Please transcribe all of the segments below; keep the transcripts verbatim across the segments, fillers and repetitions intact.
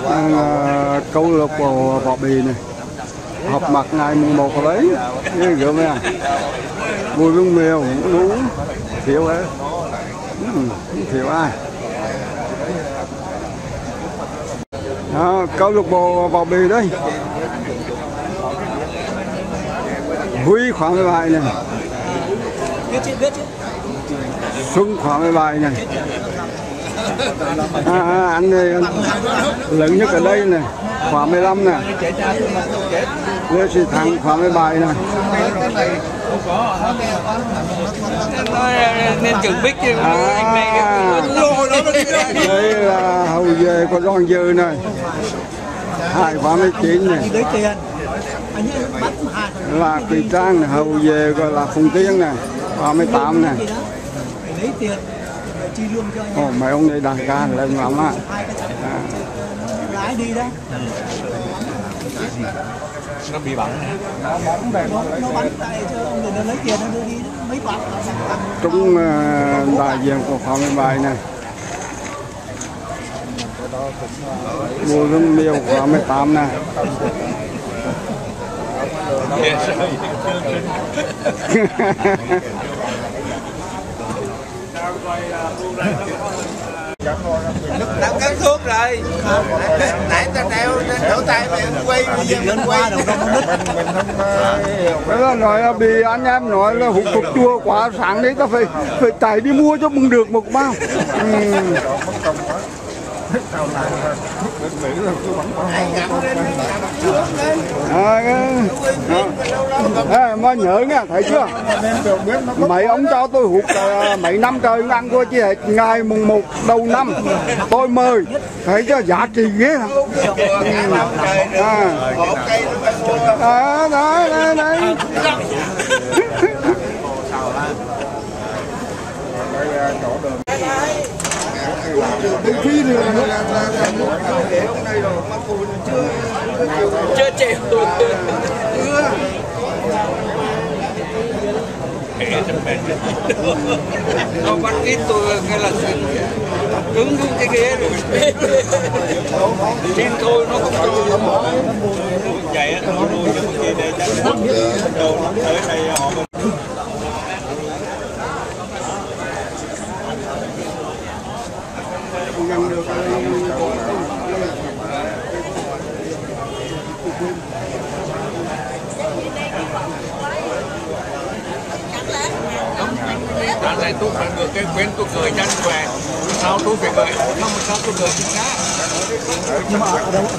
à, câu lạc bộ Võ Bị này họp mặt ngày mùng một hồi đấy như kiểu này vui với mèo uống thiếu ấy ừ, thiếu ai đó, câu lạc bộ Võ Bị đấy Huy khoảng mười bảy này Xuân khoảng mười bảy này à, à, anh này lớn nhất ở đây này khoảng mười lăm này Lê Sĩ Thắng khoảng mười bảy này nên chuẩn biết chứ à, anh này đây là hầu về của Đoàn Dư này hai khoảng mười chín này là Quỳ Trang này, hầu về gọi là Phùng Tiên này khoảng mười tám này. Ồ, mấy ông này đàn ca lên lắm á. Lái đi đó. Nó bị bắn nè. Nó bắn tại cho ông người nó lấy tiền nó đưa đi mấy bắn. Trúng uh, đại diện của Phạm Minh Bài này. Mùa lưng miêu của mười tám này. Đang cắn thuốc rồi. Nãy ta đeo đổ tay mày quay bây giờ mình quay. Đó là nói là bị anh em nói là hút thuốc chua quá sáng đấy ta phải phải chạy đi mua cho bằng được một bao. Ừ. À, à, mà nhớ nha, thấy chưa? Mấy ông cho tôi hút uh, mấy năm trời ăn thôi chứ ngày mùng một đầu năm tôi mời, thấy chưa? Giá trị ghê hả? À, à đấy, đấy, đấy. Phi thì chưa chịu nó bắt ít tôi cái là cứng cứng cái ghế rồi xin thôi nó không cho vậy á nó nuôi cho kia để cho đồ nó tới đây họ Đợt này tôi phải ngược cái quên tôi cười nhanh khỏe. Sao tôi phải cười? Không sao tôi cười chính xác. Nhưng mà ở đâu?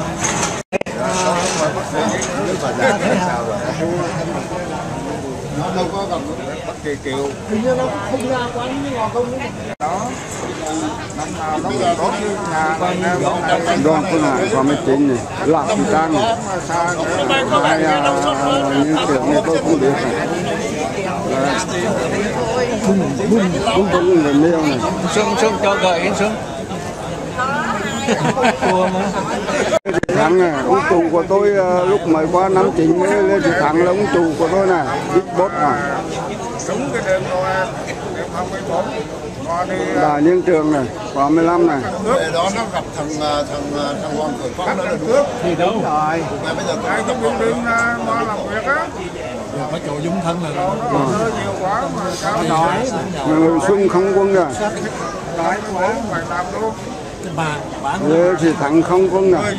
Nó đâu có còn bất kỳ kiểu. Hình như nó không ra quán như ngò công nữa. Đó. Năm nào nó là đốt như nhà Đoàn Phương Hải và mấy chính này, Lạc Thị Trang này. Hai những kiểu này tôi không biết này. Bung bung bung người nêu này. Xuân Xuân cho gợi anh Xuân. Thằng này, ông chủ của tôi uh, lúc mới qua năm chín mới lên thì thằng là ông chủ của tôi này, Big Boss này. Đại Liên Trường này, khóa mười lăm này. Để đó nó gặp thằng thằng thằng Hoàng Khởi Phong đó là đúng. Thì đâu rồi. Bây giờ cái trong đường đường nó làm việc á. Có chỗ dung thân là nó nhiều quá mà cao nói. Người Xuân không quân rồi. Nói quá phải làm luôn. bà bà Lê thì thằng không quân rồi.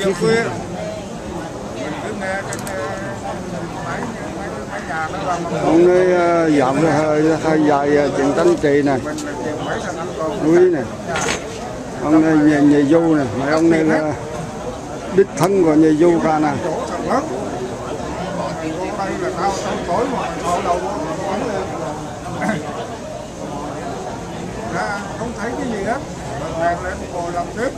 Ông ấy uh, dọn hơi hơi dài chuyện tánh trị này, Quý này, ông này nhà, nhà du này, mấy ông này là đích thân của nhà du ra nè. Không thấy cái gì hết, làm lên ngồi làm tiếp,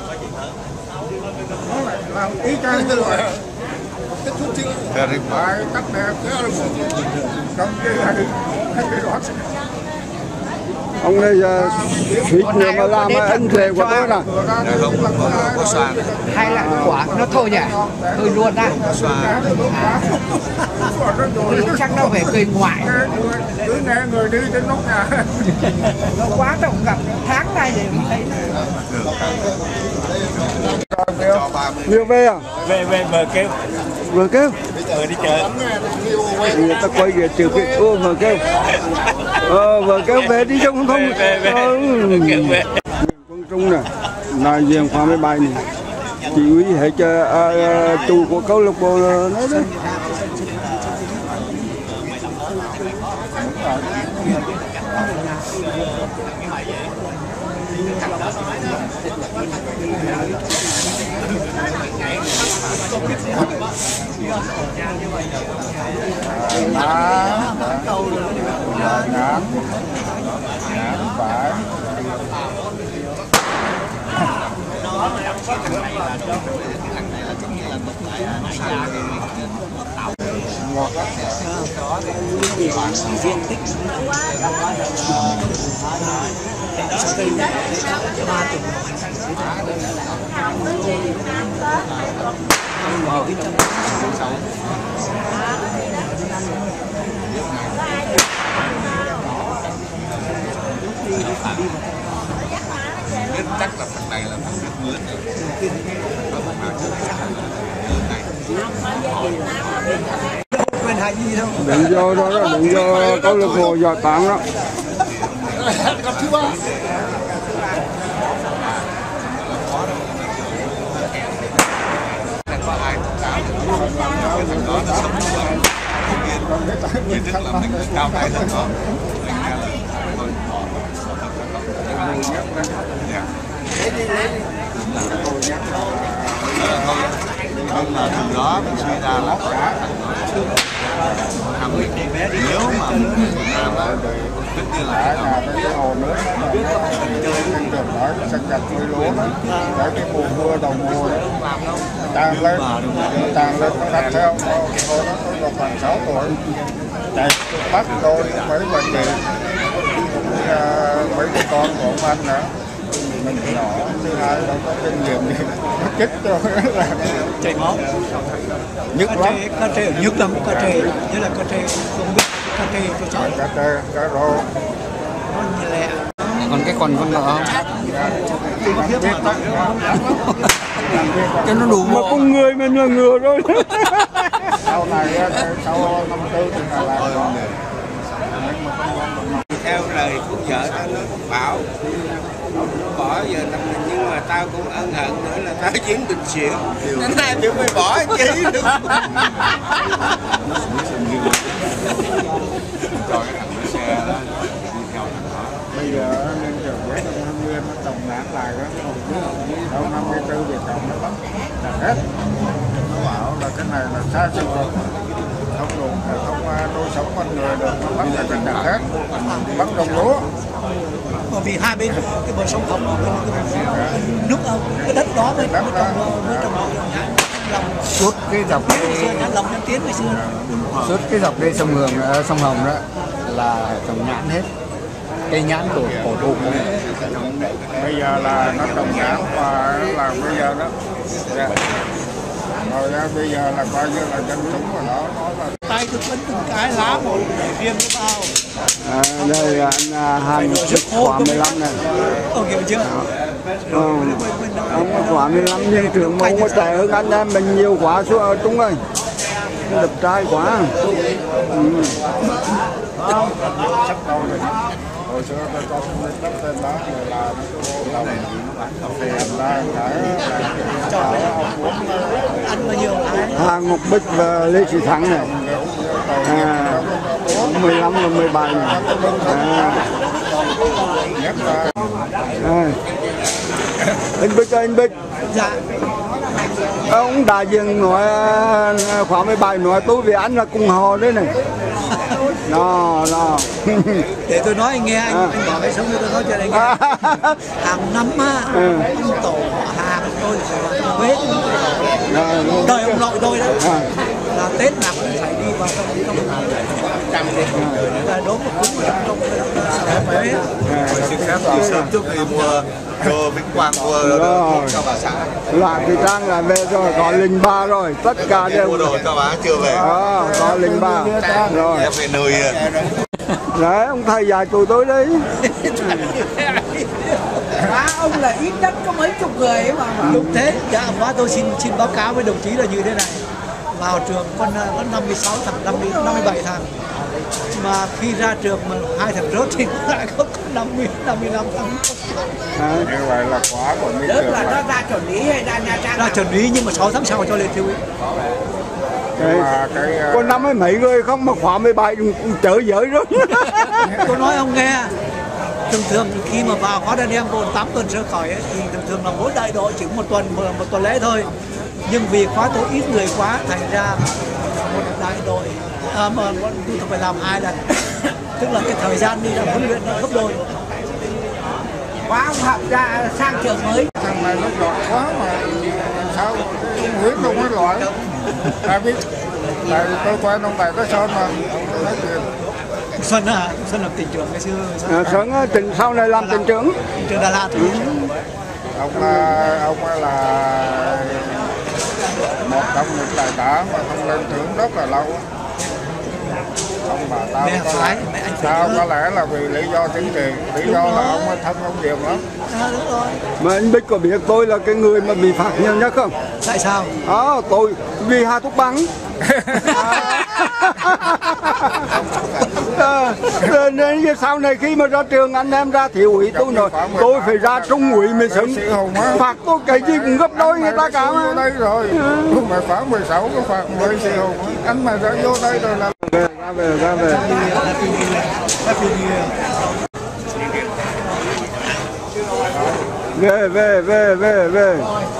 nó lại làm ý chang như vậy. Kết thúc chưa? Bài cắt đẹp chứ trong cái này cái đoạn ông này suýt nữa mà làm anh rể của tôi nè. không có có xoa hay là quả nó thôi nhỉ, thôi luôn á. xoa Chắc nó phải cười ngoại. Cứ nghe người đi trên nóc nhà. Nó quá tổng gặp tháng này thì mình thấy. Vừa về à? Về về vừa kêu. Vừa kêu. Vừa đi chơi. Người ta quay về trừ cái ô vừa kêu. Ờ vừa kêu về đi trong không. Về về. Kêu về. Quân Trung nè, là viên khoa máy bay này. Chỉ huy hệ cho à, chủ của câu lạc bộ nói đấy. Đá, đá, ngán, ngán phải. Ngọt lắm. Diện tích Chắc là phần này là phần nước mướn quyền hành gì đâu. Đừng vô đó, đừng vô câu lạc bộ giỏi toán đó. Cặp thứ ba. Vì tức là mình cao tay hơn đó. Nhưng mà từ đó mình suy ra là nếu mà tất nhiên là Nhà cái hồ nước nó chơi không được nói sạch chặt nuôi lúa đó. Đấy cái mùa mưa đầu mùa đó tràn lên tràn lên nó đặt theo hồ nó có khoảng sáu tuổi chạy bắt tôi mấy bà chị mấy cái con của ông anh nữa mình nhỏ thứ hai đâu có kinh nghiệm gì nó chích cho là Chảy máu. nhức Cá lắm. trê, cá trê nhức lắm, cá trê, như là cá trê, không biết cá trê tôi chọn Cá trê, cá rô. nó như lẹ. Còn cái còn con nợ không? Cho nó đủ mà con người mình là ngừa rồi. Sau này sau năm tư thì là làm đó. Theo lời của vợ tao nó bảo bỏ giờ tao nhưng mà tao cũng ân hận nữa là tao chiến bình xuyên nên nay tụi mày bỏ chi được. Bây giờ nên trường giác Hưng Nguyên nó trồng nản lại đó. Đâu năm mươi tư thì trồng nó bắt là hết. Nó bảo là cái này là xa sinh vật không đủ không nuôi sống con người được, nó bắt là cái hết bắt đồng lúa. Bởi vì hai bên cái bờ sông Hồng ở bên cái nước cái đất đó mới trồng mới trồng lòng Suốt cái dọc ngày xưa nhãn lòng nhãn tiến ngày xưa. suốt cái dọc đây sông Hồng sông Hồng đó là trồng nhãn hết. Cây nhãn của cổ thụ. Bây giờ là nó trồng nhãn và là bây giờ đó. Dạ. Rồi ra bây giờ là coi như là dân chúng của nó nó là Tay tôi vẫn từng cái lá một viêm cái bao. À, đây là anh à, Hàn sức khóa mười lăm này. Ông hiểu chưa? Ừ. Ông có khóa mười lăm nhưng trưởng mà ông có trẻ hơn anh em mình nhiều quá xuống ở Trung ơi. Đập trai quá. Ừ. sắp đâu rồi. Hồi xưa tôi có đất tên đó người là nó làm cà phê là cái ông muốn Ăn bao nhiêu lá? Hà Ngọc Bích và Lê Sĩ Thắng này. À, mười lăm và mười bảy này. À. nhất là À. Anh Bích ơi, anh Bích. Dạ. Ông đại diện nói khóa mười bảy nói tôi với anh là cùng họ đấy này. Nó nó. Để tôi nói anh nghe, anh, à. anh bảo cái sống cho tôi nói cho anh nghe. Hàng năm á, Ừ. ông tổ hàng tôi là Huế. Đời ông nội tôi đó. À. Là Tết nào cũng phải đi vào trong trong trăm đi. Là đốt một cúng ở trong trong Huế. Xin phép từ sớm trước khi mua vô Vĩnh Quang mua đồ cho bà xã. Lại thì Trang là về rồi, có linh ba rồi, tất cả đều Mua đồ cho bà chưa về. à, có linh ba rồi. Em về nuôi. Đấy, ông thầy dạy tụi tôi đấy. Khóa ông là ít nhất có mấy chục người ấy mà. Đúng thế, dạ khóa tôi xin xin báo cáo với đồng chí là như thế này. Vào trường con có năm mươi sáu thằng, năm mươi, năm mươi bảy thằng. Mà khi ra trường mà hai thằng rớt thì lại có năm mươi, năm mươi lăm thằng. À, như vậy là khóa của mấy Tức trường là này. nó ra chuẩn lý hay ra Nha Trang? Ra chuẩn lý nhưng mà sáu tháng sau cho lên thiếu úy. Cái, Mà cái có năm mươi mấy người không mà khóa mười bảy chở giới rồi. Tôi nói ông nghe, thường thường khi mà vào khóa đàn em bốn tám tuần sơ khỏi ấy, thì thường thường là mỗi đại đội chỉ một tuần một, một tuần lễ thôi. Nhưng vì khóa tôi ít người quá thành ra một đại đội à, mà tôi phải làm hai lần. Tức là cái thời gian đi làm huấn luyện nó gấp đôi. Khóa ông học ra sang trường mới. thằng này nó giỏi quá mà làm sao Trung Huyết đâu mới loại. Tại biết tại tôi quen ông Tài có Sơn mà tôi nói chuyện. Xuân à, Xuân làm tỉnh trưởng ngày xưa. À, Sơn á, trình sau này làm tỉnh trưởng. Trường Đà Lạt. Ông à, ông á là một trong những đại tá mà không lên trưởng rất là lâu. Ông mà tao Mẹ có phái, lẽ, mẹ anh tao phải có lẽ là vì lý do chính trị, lý Đúng do rồi. là ông ấy thân ông nhiều lắm. À, đúng rồi. Mà anh Bích có biết tôi là cái người mà bị phạt nhiều nhất không? Tại sao? Đó, tôi vì hai thuốc bắn. à, nên sau này khi mà ra trường anh em ra thị ủy tôi nói tôi phải ra trung ủy mới xứng. Phạt tôi cái gì cũng gấp đôi người ta cả mà. Vô đây rồi, mà khoảng mười sáu cái phạt mười sĩ hùng, anh mà đã vô đây rồi là Ra về, ra về. Về, về, về, về, về.